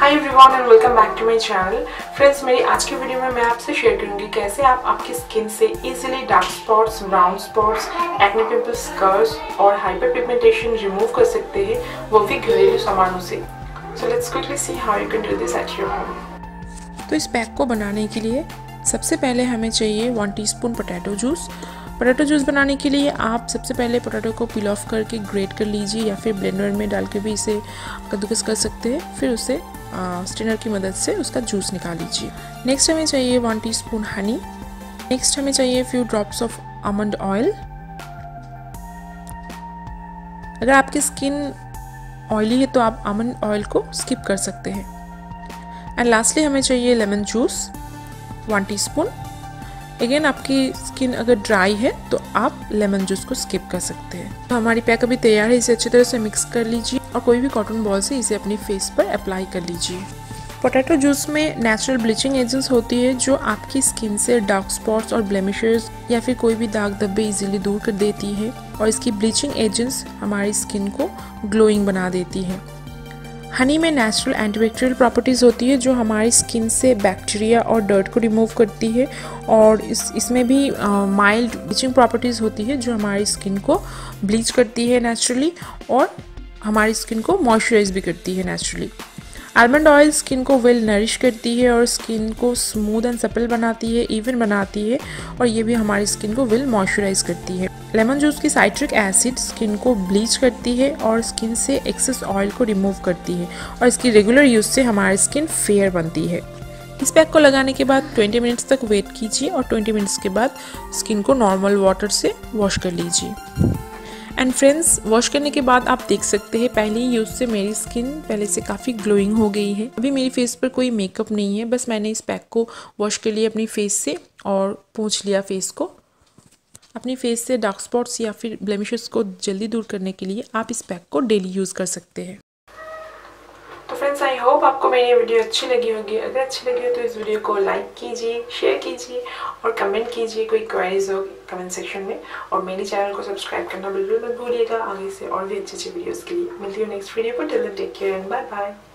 Hi everyone and welcome back to my channel. Friends, मेरी आज की वीडियो में मैं आपसे शेयर करूंगी कैसे आप आपकी स्किन से easily dark spots, brown spots, acne pimples, scars और हाइपर पिगमेंटेशन रिमूव कर सकते हैं, वो भी घरेलू सामानों से। So let's quickly see how you can do this at your home. तो इस पैक को बनाने के लिए सबसे पहले हमें चाहिए 1 teaspoon potato juice. Potato juice बनाने के लिए आप सबसे पहले पोटैटो को पील ऑफ करके ग्रेट कर लीजिए या फिर ब्लेंडर में डाल के भी इसे कद्दूकस कर सकते हैं। फिर उसे स्ट्रेनर की मदद से उसका जूस निकाल लीजिए। नेक्स्ट हमें चाहिए 1 टीस्पून हनी। नेक्स्ट हमें चाहिए few drops of almond oil. अगर आपकी स्किन ऑयली है तो आप आमंड ऑयल को स्किप कर सकते हैं। एंड लास्टली हमें चाहिए लेमन जूस 1 टीस्पून। अगेन आपकी स्किन अगर ड्राई है तो आप लेमन जूस को स्किप कर सकते हैं। तो हमारी पैक अभी तैयार है, इसे अच्छी तरह से मिक्स कर लीजिए और कोई भी कॉटन बॉल से इसे अपनी फेस पर अप्लाई कर लीजिए। पोटैटो जूस में नेचुरल ब्लीचिंग एजेंट्स होती है जो आपकी स्किन से डार्क स्पॉट्स और ब्लेमिशेस या फिर कोई भी दाग धब्बे इजीली दूर कर देती है और इसकी ब्लीचिंग एजेंट्स हमारी स्किन को ग्लोइंग बना देती है। हनी में नेचुरल एंटीबैक्टीरियल प्रॉपर्टीज़ होती है जो हमारी स्किन से बैक्टीरिया और डर्ट को रिमूव करती है और इसमें भी माइल्ड ब्लीचिंग प्रॉपर्टीज़ होती है जो हमारी स्किन को ब्लीच करती है नेचुरली और हमारी स्किन को मॉइस्चराइज भी करती है नेचुरली। आलमंड ऑयल स्किन को वेल नरिश करती है और स्किन को स्मूथ एंड सपल बनाती है, इवन बनाती है और ये भी हमारी स्किन को वेल मॉइस्चराइज करती है। लेमन जूस की साइट्रिक एसिड स्किन को ब्लीच करती है और स्किन से एक्सेस ऑयल को रिमूव करती है और इसकी रेगुलर यूज से हमारी स्किन फेयर बनती है। इस पैक को लगाने के बाद 20 मिनट्स तक वेट कीजिए और 20 मिनट्स के बाद स्किन को नॉर्मल वाटर से वॉश कर लीजिए। एंड फ्रेंड्स, वॉश करने के बाद आप देख सकते हैं पहले ही यूज़ से मेरी स्किन पहले से काफ़ी ग्लोइंग हो गई है। अभी मेरी फेस पर कोई मेकअप नहीं है, बस मैंने इस पैक को वॉश कर लिया अपनी फेस से और पोंछ लिया फेस को। अपनी फेस से डार्क स्पॉट्स या फिर ब्लेमिशेस को जल्दी दूर करने के लिए आप इस पैक को डेली यूज़ कर सकते हैं। तो फ्रेंड्स, आई होप आपको मेरी वीडियो अच्छी लगी होगी। अगर अच्छी लगी हो तो इस वीडियो को लाइक कीजिए, शेयर कीजिए और कमेंट कीजिए। कोई क्वेरीज हो कमेंट सेक्शन में और मेरे चैनल को सब्सक्राइब करना बिल्कुल मत भूलिएगा। आगे से और भी अच्छी वीडियोस के लिए मिलती हूँ नेक्स्ट वीडियो पर। Till then take care and bye bye.